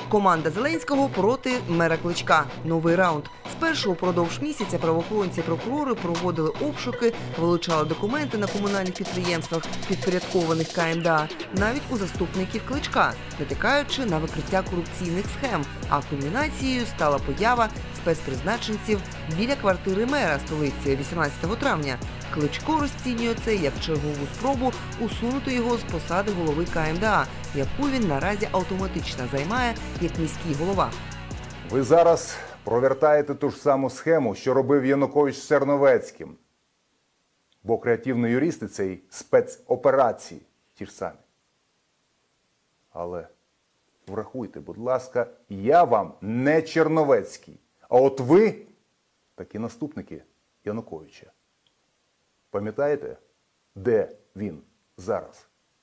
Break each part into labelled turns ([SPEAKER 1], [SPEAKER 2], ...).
[SPEAKER 1] Команда Зеленського проти мера Кличка. Новий раунд. Спершу упродовж місяця правоохоронці і прокурори проводили обшуки, вилучали документи на комунальних підприємствах, підпорядкованих КМДА, навіть у заступників Кличка, натякаючи на викриття корупційних схем. А кульмінацією стала поява спецпризначенців біля квартири мера столиці 18 травня. Кличко розцінює це як чергову спробу усунути його з посади голови КМДА, яку він наразі автоматично займає як міський голова.
[SPEAKER 2] Ви зараз провертаєте ту ж саму схему, що робив Янукович з Черновецьким. Бо креативні юристи – це й спецоперації ті ж самі. Але врахуйте, будь ласка, я вам не Черновецький. А от ви такі наступники Януковича. Пам'ятаєте, де він зараз?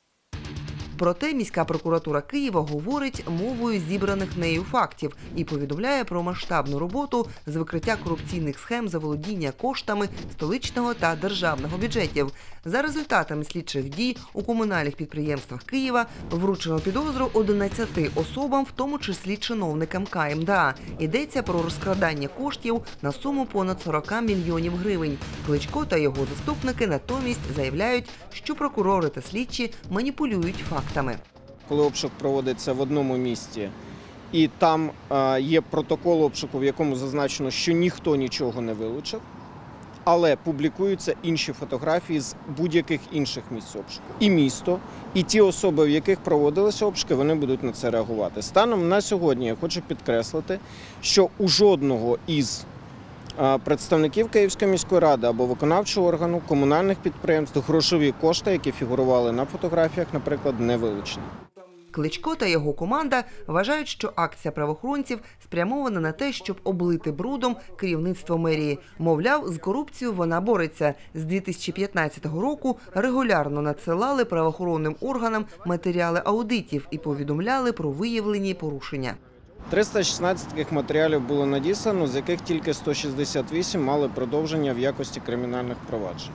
[SPEAKER 1] Проте міська прокуратура Києва говорить мовою зібраних нею фактів і повідомляє про масштабну роботу з викриття корупційних схем заволодіння коштами столичного та державного бюджетів. За результатами слідчих дій у комунальних підприємствах Києва вручено підозру 11 особам, в тому числі чиновникам КМДА. Йдеться про розкрадання коштів на суму понад 40 мільйонів гривень. Кличко та його заступники натомість заявляють, що прокурори та слідчі маніпулюють фактами.
[SPEAKER 3] Коли обшук проводиться в одному місці, і там є протокол обшуку, в якому зазначено, що ніхто нічого не вилучив, але публікуються інші фотографії з будь-яких інших місць обшуку. І місто, і ті особи, в яких проводилися обшуки, вони будуть на це реагувати. Станом на сьогодні я хочу підкреслити, що у жодного із представників Київської міської ради або виконавчого органу, комунальних підприємств грошові кошти, які фігурували на фотографіях, наприклад, не вилучені.
[SPEAKER 1] Кличко та його команда вважають, що акція правоохоронців спрямована на те, щоб облити брудом керівництво мерії. Мовляв, з корупцією вона бореться. З 2015 року регулярно надсилали правоохоронним органам матеріали аудитів і повідомляли про виявлені порушення.
[SPEAKER 3] 316 таких матеріалів було надіслано, з яких тільки 168 мали продовження в якості кримінальних проваджень.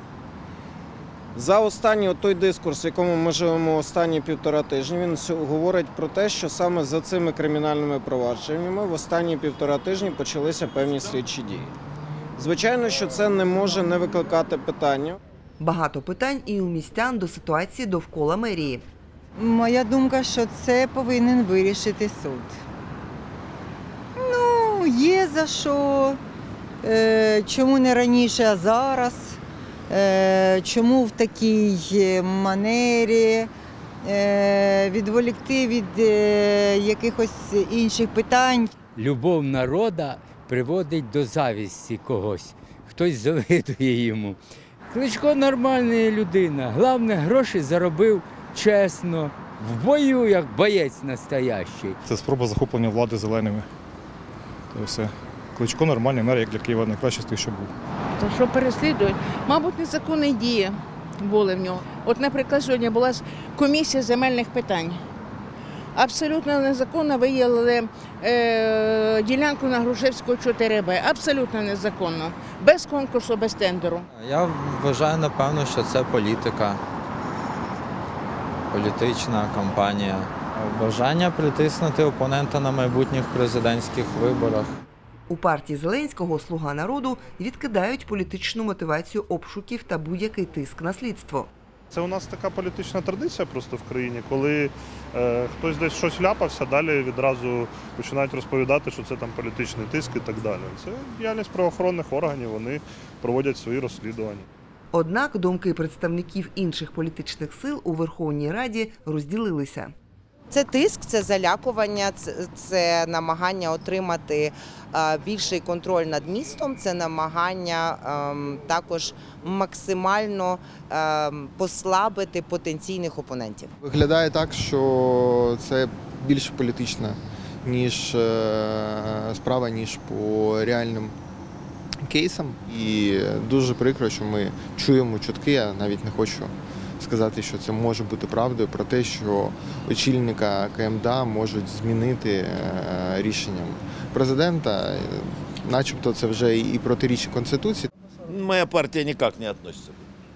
[SPEAKER 3] За останній той дискурс, в якому ми живемо останні 1,5 тижні, він говорить про те, що саме за цими кримінальними провадженнями в останні 1,5 тижні почалися певні слідчі дії. Звичайно, що це не може не викликати питання.
[SPEAKER 1] Багато питань і у містян до ситуації довкола мерії.
[SPEAKER 4] Моя думка, що це повинен вирішити суд. Є за що, чому не раніше, а зараз, чому в такій манері, відволікти від якихось інших питань.
[SPEAKER 5] Любов народу приводить до завісті когось, хтось завидує йому. Кличко нормальна людина, головне, гроші заробив чесно, в бою як боєць настоящий.
[SPEAKER 6] Це спроба захоплення влади зеленими. Це все. Кличко нормальний мер, як для Києва, найкраще з тих, що був.
[SPEAKER 7] То що переслідують? Мабуть, незаконні дії були в нього. От, наприклад, сьогодні була комісія земельних питань. Абсолютно незаконно виявили ділянку на Грушевського 4Б. Абсолютно незаконно. Без конкурсу, без тендеру.
[SPEAKER 8] Я вважаю, напевно, що це політика. Політична кампанія. Бажання притиснути опонента на майбутніх президентських виборах.
[SPEAKER 1] У партії Зеленського «Слуга народу» відкидають політичну мотивацію обшуків та будь-який тиск на слідство.
[SPEAKER 9] Це у нас така політична традиція просто в країні, коли хтось десь щось вляпався, далі відразу починають розповідати, що це там політичний тиск і так далі. Це діяльність правоохоронних органів, вони проводять свої розслідування.
[SPEAKER 1] Однак думки представників інших політичних сил у Верховній Раді розділилися.
[SPEAKER 10] Це тиск, це залякування, це намагання отримати більший контроль над містом, це намагання також максимально послабити потенційних опонентів.
[SPEAKER 11] Виглядає так, що це більше політична справа, ніж по реальним кейсам. І дуже прикро, що ми чуємо чутки, я навіть не хочу сказати, що це може бути правдою, про те, що очільника КМДА можуть змінити рішенням президента, начебто це вже і протирічить Конституції.
[SPEAKER 12] Моя партія ніяк не відноситься.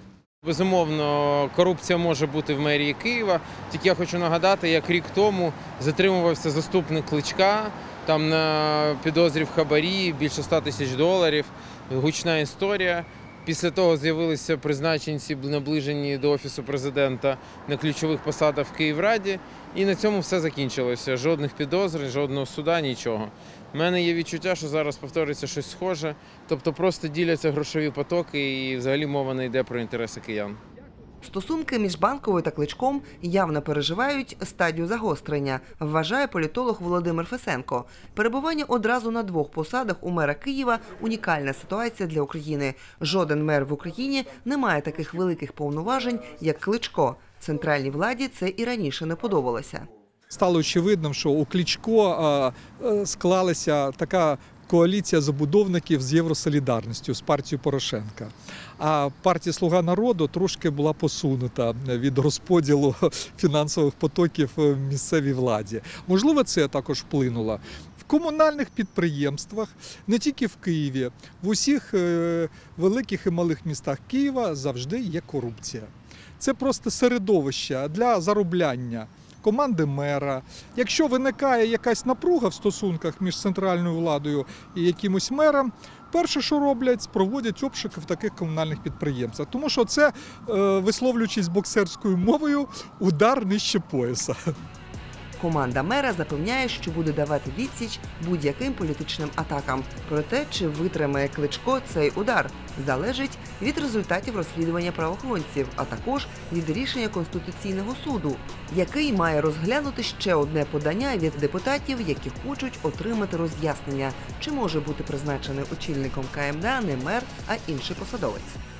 [SPEAKER 12] Безумовно, корупція може бути в мерії Києва. Тільки я хочу нагадати, як рік тому затримувався заступник Кличка, там на підозрі в хабарі більше 100 тисяч доларів. Гучна історія. Після того з'явилися призначенці, наближені до Офісу президента на ключових посадах в Київраді. І на цьому все закінчилося. Жодних підозр, жодного суда, нічого. У мене є відчуття, що зараз повториться щось схоже. Тобто просто діляться грошові потоки і взагалі мова не йде про інтереси киян.
[SPEAKER 1] Стосунки між Банковою та Кличком явно переживають стадію загострення, вважає політолог Володимир Фесенко. Перебування одразу на двох посадах у мера Києва – унікальна ситуація для України. Жоден мер в Україні не має таких великих повноважень, як Кличко. Центральній владі це і раніше не подобалося.
[SPEAKER 13] Стало очевидним, що у Кличко склалася така коаліція забудовників з Євросолідарністю, з партією Порошенка. А партія «Слуга народу» трошки була посунута від розподілу фінансових потоків в місцевій владі. Можливо, це також вплинуло. В комунальних підприємствах, не тільки в Києві, в усіх великих і малих містах Києва завжди є корупція. Це просто середовище для заробляння команди мера. Якщо виникає якась напруга в стосунках між центральною владою і якимось мером, перше, що роблять, проводять обшуки в таких комунальних підприємствах. Тому що це, висловлюючись боксерською мовою, удар нижче пояса.
[SPEAKER 1] Команда мера запевняє, що буде давати відсіч будь-яким політичним атакам. Проте, чи витримає Кличко цей удар, залежить від результатів розслідування правоохоронців, а також від рішення Конституційного суду, який має розглянути ще одне подання від депутатів, які хочуть отримати роз'яснення, чи може бути призначений очільником КМДА не мер, а інший посадовець.